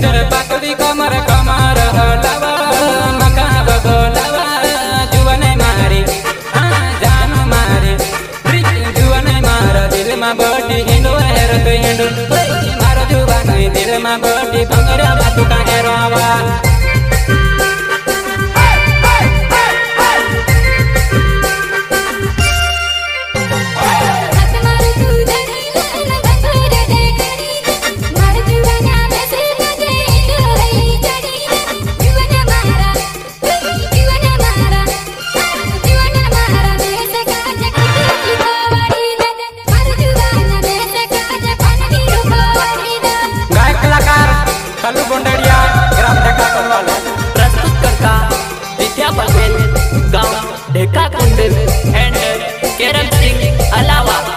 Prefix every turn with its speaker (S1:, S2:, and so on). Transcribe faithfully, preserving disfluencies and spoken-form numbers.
S1: नजर पातली कमर कमर हलावा मका बगलावा जुवन मारे हाँ जान मारे जुवन मारा दिल में बड़ी हिंदू हेरत हिंदू मारो जुवन दिल में बड़ी भंगरा बातू का हेरावा
S2: प्रस्तुत करता विद्या पटेल गाँव ढेका कुंडल एंड केरम सिंह अलावा।